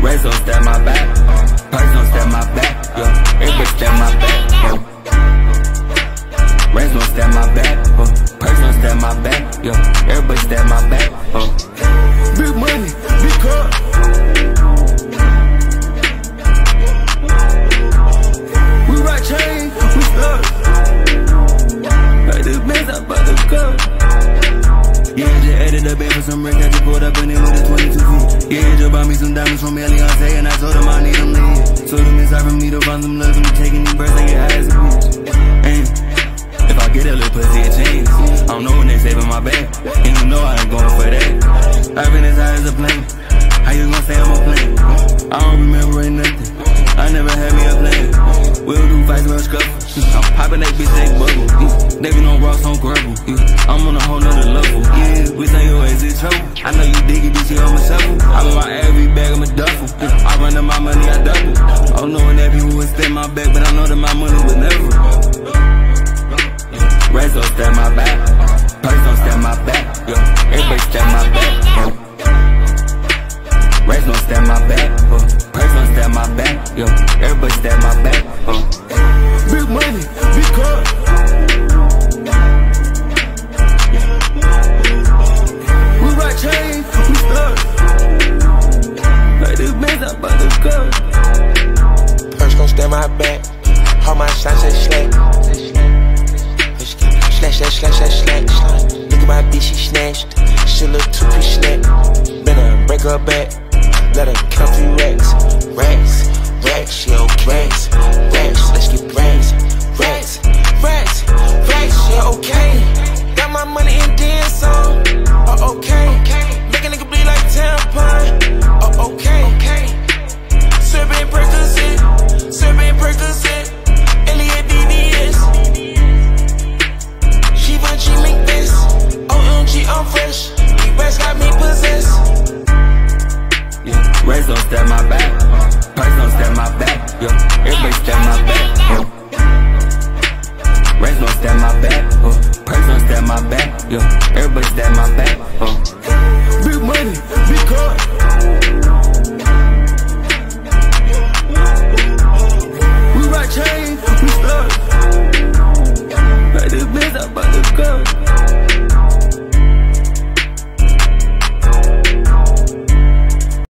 Rats don't stab my back, purse don't stab my back, yeah. Everybody stab my back, Rats don't stab my back, purse don't stab my back, yeah. Everybody stab my back, Big money, big car. We rock chain, we stuck. Like this mess up by the cup. Yeah, just added up for some rent, I just pulled up in it with a 22 feet. Yeah, just bought me some diamonds from Eliantte, and I told him I need them to hit. Told him it's hard for me to find them love, and taking these birds, I get high as a bitch. And if I get a little pussy, a chance. I don't know when they saving my bag, and you know I ain't going for that. I've been as high as a plane. How you gon' say I'm a plane? I don't remember ain't nothing. I never had me a plan. We'll do fights, we'll scuffle. I'm popping that bitch, they bubble. They be on rocks, on gravel. I'm on a whole nother level. Yeah, we say your ass is trouble. I know you dig it, bitch, you on my shovel. I'm in my every bag, I'm a duffel. I run up my money, I double. I don't know when that people would step my back, but I know that my money would never. Rats don't stab my back, purse don't stab my back, yeah. Everybody stab my back, Rats don't stab my back, purse don't stab my back, yeah. Everybody stab my back, Big money, big car. We rock chain, we stuck. Like this mess up by the cup. Purse gon' stab my back, all my shots say slack. Slash. Look at my bitch, she snatched. She look 2-piece snack. Better break her back. Let her count 3 racks. Racks, she okay. Racks, let's get racks. Racks, she okay. Got my money and then some. Okay. Make a nigga bleed like tampon. Okay. Serving Percocet. Elliot DDS. She make this. OMG, I'm fresh. These rats got me possessed. Yeah, rats don't stab my back, purse don't stab my back, yeah. Everybody stab my back, Rats don't stab my back, purse don't stab my back, yeah. Everybody stab my back, Big money, big car.